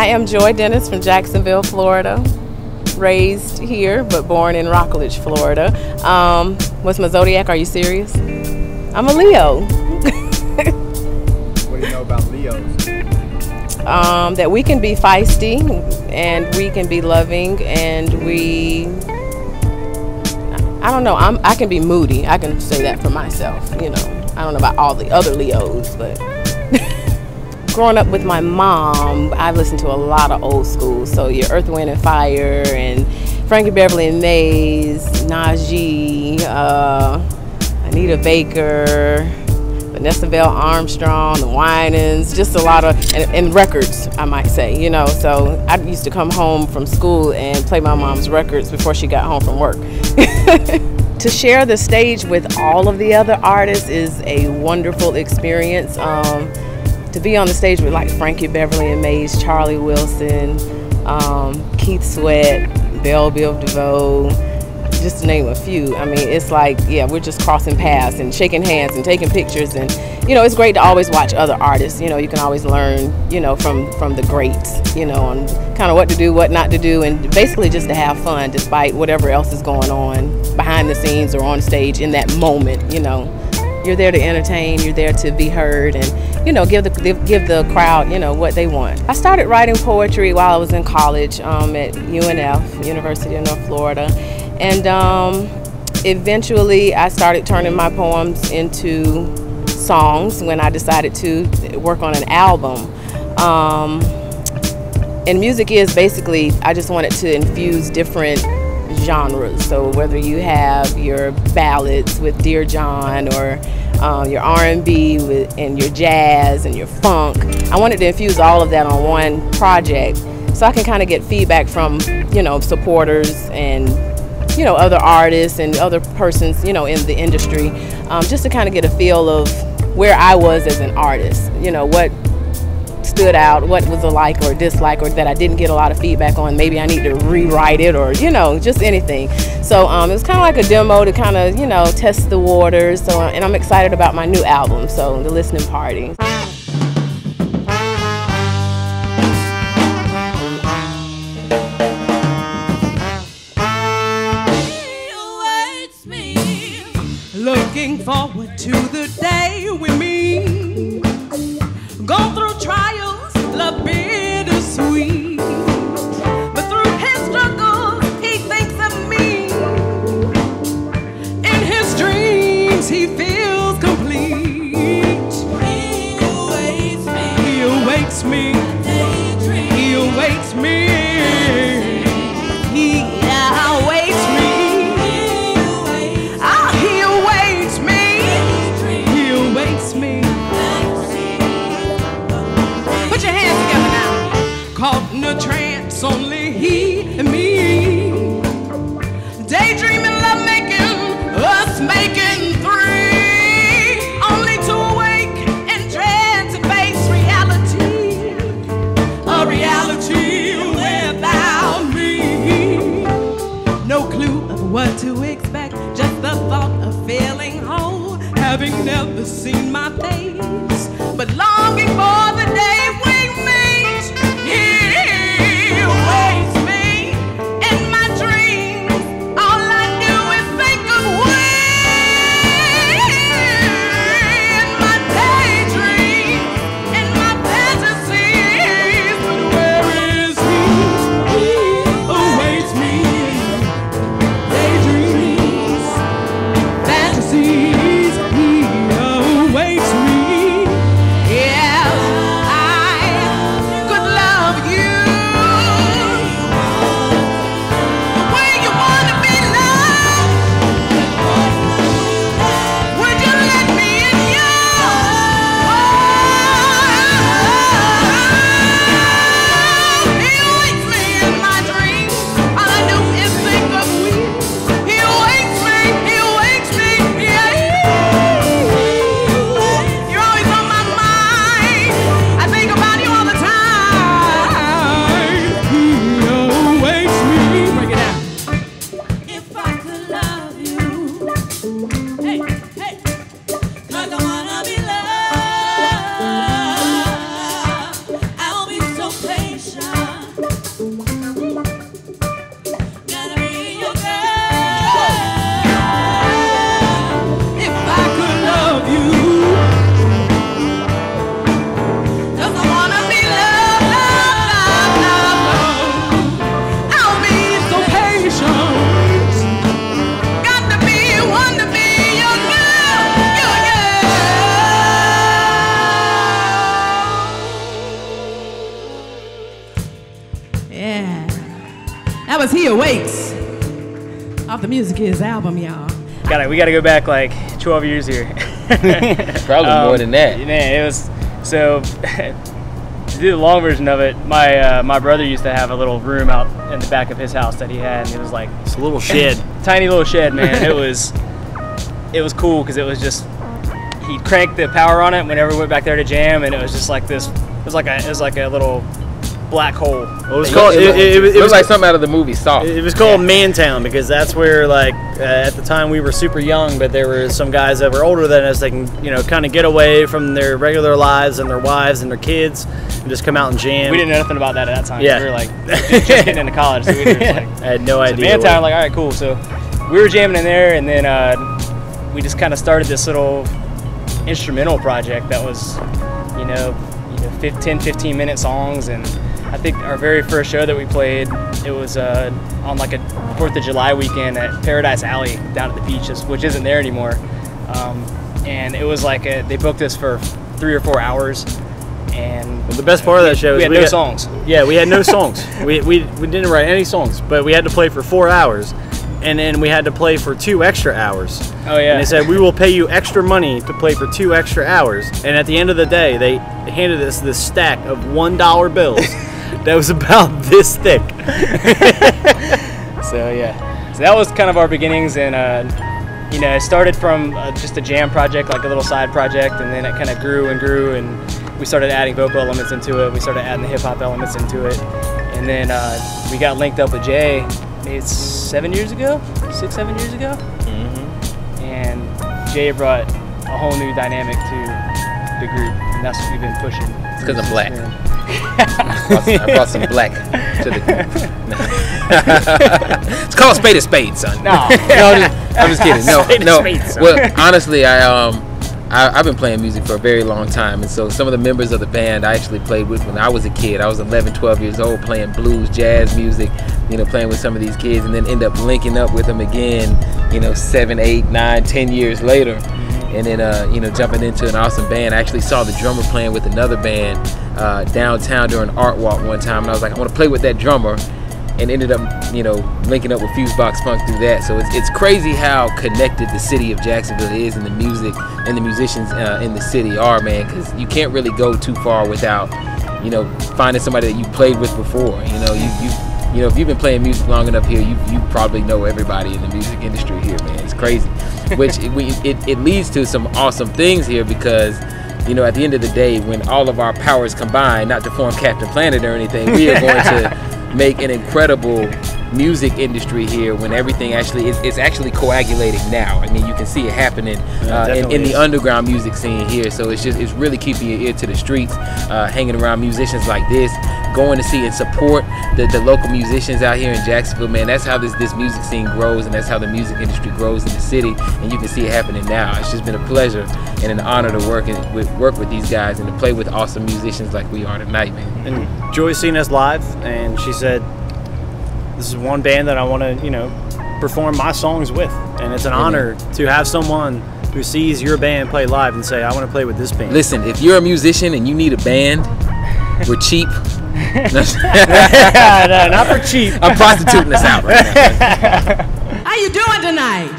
I am Joy Dennis from Jacksonville, Florida. Raised here, but born in Rockledge, Florida. What's my zodiac? Are you serious? I'm a Leo. What do you know about Leos? That we can be feisty, and we can be loving, and I don't know, I can be moody. I can say that for myself, you know. I don't know about all the other Leos, but growing up with my mom, I listened to a lot of old school. So your Earth, Wind and Fire, and Frankie Beverly and Mays, Najee, Anita Baker, Vanessa Bell Armstrong, the Winans, just a lot of, and records, I might say, you know. So I used to come home from school and play my mom's records before she got home from work. To share the stage with all of the other artists is a wonderful experience. To be on the stage with like Frankie Beverly and Mays, Charlie Wilson, Keith Sweat, Belle Biv DeVoe, just to name a few. I mean, it's like, yeah, we're just crossing paths and shaking hands and taking pictures, and you know, it's great to always watch other artists. You know, you can always learn, you know, from the greats, you know, on kind of what to do, what not to do, and basically just to have fun despite whatever else is going on behind the scenes or on stage in that moment. You know, you're there to entertain, you're there to be heard, and you know, give the crowd, you know, what they want. I started writing poetry while I was in college at UNF, University of North Florida. And eventually I started turning my poems into songs when I decided to work on an album. And music is basically, I just wanted to infuse different genres. So whether you have your ballads with Dear John, or your R&B and your jazz and your funk, I wanted to infuse all of that on one project so I can kind of get feedback from, you know, supporters and, you know, other artists and other persons, you know, in the industry, just to kind of get a feel of where I was as an artist, you know, what stood out, what was a like or dislike, or that I didn't get a lot of feedback on. Maybe I need to rewrite it, or, you know, just anything. So it was kind of like a demo to kind of, you know, test the waters. So, and I'm excited about my new album, so the listening party. Looking forward to the day we meet. Go through trials, love bittersweet. But through his struggles, he thinks of me. In his dreams, he feels complete. He awaits me. He awaits me. He awaits me. He awaits me. Caught in a trance, only he and me. Daydreaming, love making, us making three. Only to awake and dread to face reality. That was He Awaits off the Music Is album, y'all. We gotta go back like 12 years here. Probably more than that. Man, it was so. To do the long version of it, my brother used to have a little room out in the back of his house that he had, and it was like It's a little shed, tiny little shed, man. It was cool because it was just he'd crank the power on it whenever we went back there to jam, and it was just like this. It was like a little black hole. It was called. It was like something out of the movie Saw. It was called Mantown because that's where, like, at the time we were super young, but there were some guys that were older than us that can, kind of get away from their regular lives and their wives and their kids and just come out and jam. We didn't know nothing about that at that time. Yeah. We were like just getting into college, so we were just like, I had no idea. Mantown, like, all right, cool. So we were jamming in there, and then we just kind of started this little instrumental project that was, 10-15-minute songs. And I think our very first show that we played, it was on like a 4th of July weekend at Paradise Alley down at the beach, which isn't there anymore. And it was like they booked us for 3 or 4 hours. And the best part of that show is we had no songs. Yeah, we had no songs. we didn't write any songs, but we had to play for 4 hours. And then we had to play for 2 extra hours. Oh, yeah. And they said, we will pay you extra money to play for 2 extra hours. And at the end of the day, they handed us this stack of $1 bills that was about this thick. So, yeah. So that was kind of our beginnings. And, it started from just a jam project, like a little side project. And then it kind of grew and grew. And we started adding vocal elements into it. We started adding the hip-hop elements into it. And then we got linked up with Jay. It's 7 years ago, 6-7 years ago, and Jay brought a whole new dynamic to the group, and that's what we've been pushing. It's because I'm black. I brought some black to the group. It's called spade a spade, son. No, I'm just kidding. No. Spade, Well, honestly, I've been playing music for a very long time, and so some of the members of the band I actually played with when I was a kid. I was 11, 12 years old, playing blues, jazz music, playing with some of these kids, and then end up linking up with them again, 7, 8, 9, 10 years later, and then jumping into an awesome band. I actually saw the drummer playing with another band downtown during Art Walk one time, and I was like, I want to play with that drummer, and ended up linking up with Fusebox Funk through that. So it's crazy how connected the city of Jacksonville is, and the music and the musicians in the city are, man, because you can't really go too far without finding somebody that you played with before. If you've been playing music long enough here, you probably know everybody in the music industry here, man. It's crazy. Which it leads to some awesome things here because at the end of the day, when all of our powers combine, not to form Captain Planet or anything, we are going to make an incredible music industry here when everything it's actually coagulating now. I mean, you can see it happening in the underground music scene here. So it's really keeping your ear to the streets, hanging around musicians like this, going to see and support the local musicians out here in Jacksonville, man. That's how this music scene grows, and that's how the music industry grows in the city, and you can see it happening now. It's just been a pleasure and an honor to work with these guys and to play with awesome musicians like we are tonight, man. And Joy's seen us live, and she said, this is one band that I want to, perform my songs with. And it's an honor to have someone who sees your band play live and say, I want to play with this band. Listen, if you're a musician and you need a band, we're cheap. No, not for cheap. I'm prostituting us out right now. How you doing tonight?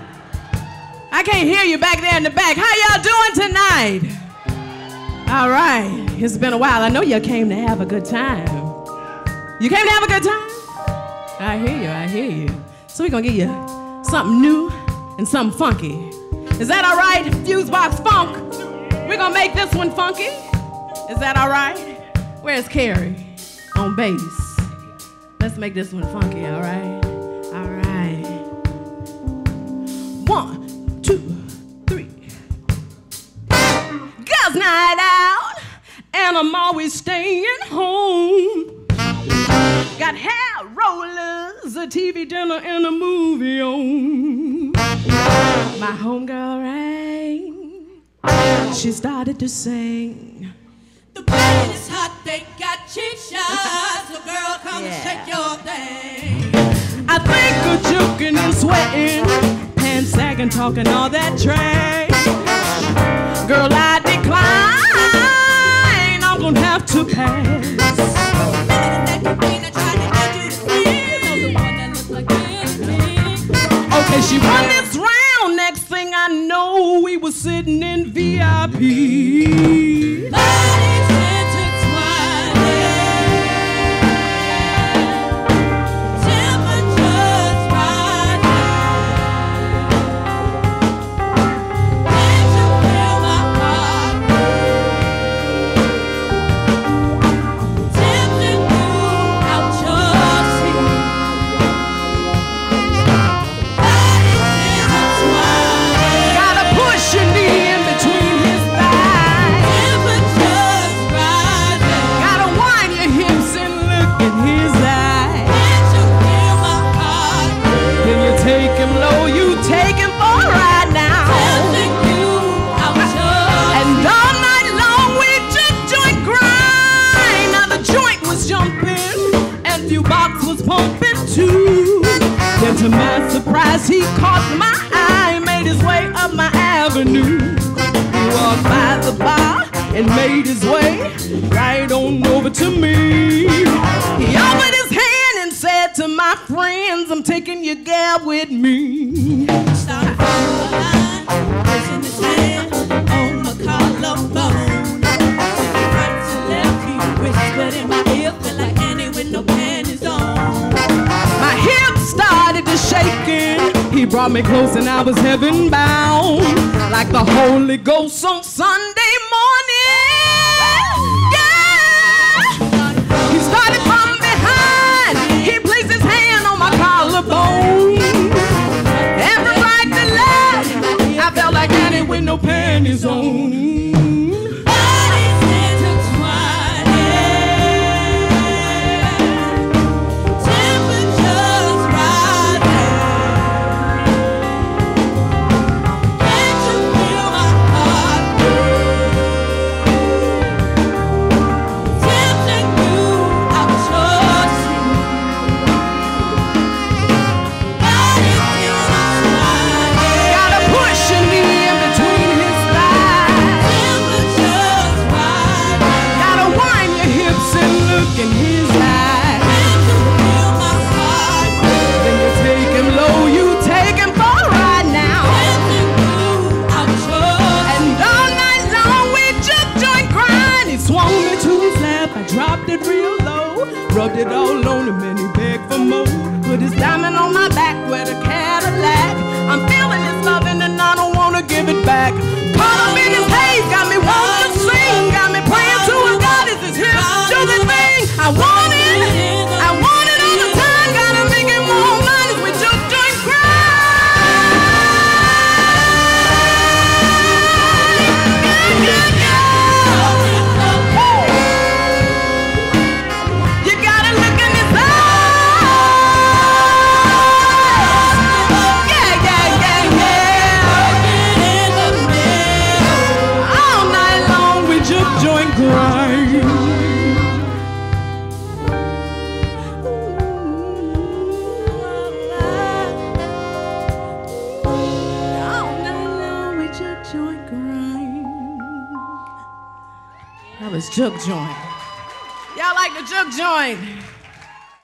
I can't hear you back there in the back. How y'all doing tonight? All right. It's been a while. I know you came to have a good time. You came to have a good time? I hear you. So we're gonna give you something new and something funky. Is that all right, Fusebox Funk? We're gonna make this one funky. Is that all right? Where's Carrie? On bass. Let's make this one funky, all right? All right. 1, 2, 3. Girls' night out, and I'm always staying home. Got hair rollers, a TV dinner, and a movie on. My homegirl rang. She started to sing. The bed is hot, they got cheap shots. So girl, come and shake your thing. I think of joking and sweating, pants sagging, talking all that trash. Girl, I decline. I'm gonna have to pass. As she run this round, next thing I know, we were sitting in VIP. Bodies intertwining, temperatures rising. Can't you feel my heart tempting you out your seat? Gotta push your knee in between his thighs. Temperatures rising. Gotta wind your hips and look in his eyes. Can't you feel my heart? Then you take him low, you take him for a ride now. Telling you out your and all night long we just joint grind. Now the joint was jumping and Fusebox was pumping too. Then to my surprise he caught my eye, made his way up my avenue. He walked by the bar and made his way right on over to me. He opened his hand and said to my friends, I'm taking your gal with me. Started from the line, placing his hand on my collarbone. Right to left, he whispered in my ear, felt like Annie with no panties on. My hips started to shaking. He brought me close and I was heaven bound, like the Holy Ghost on Sunday morning. Yeah. He started from behind. He placed his hand on my collarbone. And from right to left, I felt like Annie with no panties on. Bodies intertwining, temperatures rising. Can't you feel my heart tempting you out your seat? Bodies intertwining. Gotta push your knee in between his thighs. Temperatures rising. Gotta wind your hips and look in his eyes. Can't you feel my heart? Then you take him low, you take him for a ride now. Tempting you out your and all night long we just joint grind. He swung me to his left, I dropped it real low, rubbed it all on him and he begged for more. Put his diamond on my back with a Cadillac. I'm feeling his loving and I don't wanna give it back. Caught up in his haze, got me wanting to sing, got me praying to a God, is his hip, do the thing. I want it all the time, gotta make it more money, we just joint grind. You gotta look in his eyes. Yeah. All night long we just joint grind. All night long we just joint grind. That was juke joint. Y'all like the juke joint?